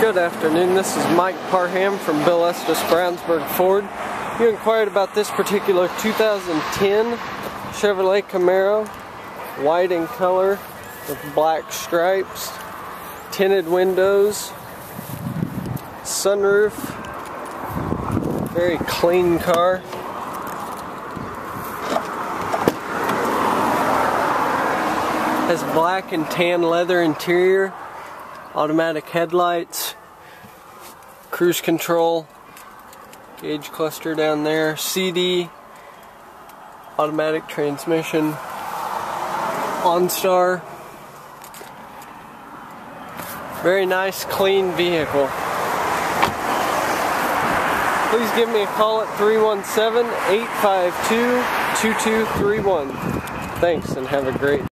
Good afternoon, this is Mike Parham from Bill Estes Brownsburg Ford. You inquired about this particular 2010 Chevrolet Camaro, white in color with black stripes, tinted windows, sunroof, very clean car. Has black and tan leather interior, automatic headlights, cruise control, gauge cluster down there, CD, automatic transmission, OnStar. Very nice, clean vehicle. Please give me a call at 317-852-2231. Thanks and have a great day.